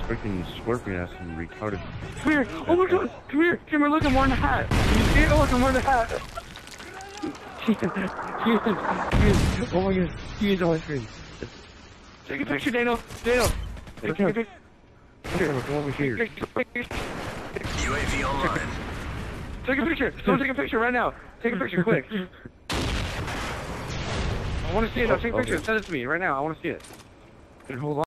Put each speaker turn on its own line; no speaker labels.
freaking scorpion ass and retarded.
Come here! Oh my god! Come here! Come here, look, I'm wearing a hat! You see it? Look, I'm wearing a hat! Oh my god, he is on my screen. Take a picture, Dano! Dano! Take a picture.
Here, come over here.
UAV online.
Take a picture! Someone take a picture right now! Take a picture, quick! I want to see it, now take a picture, send it to me right now, I want to see it. Hold on.